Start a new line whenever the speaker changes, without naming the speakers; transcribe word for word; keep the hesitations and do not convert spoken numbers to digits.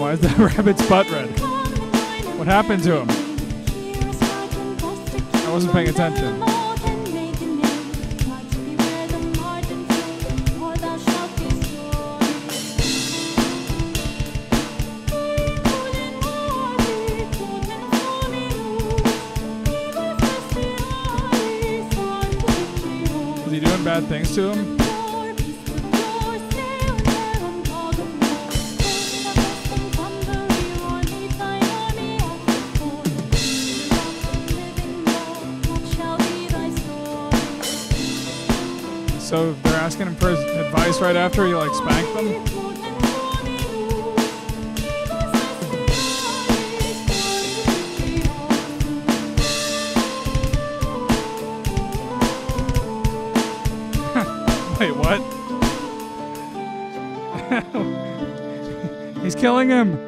Why is the rabbit's butt red? What happened to him? I wasn't paying attention. Was he doing bad things to him? So they're asking him for his advice right after he like spanked them? Wait, what? He's killing him!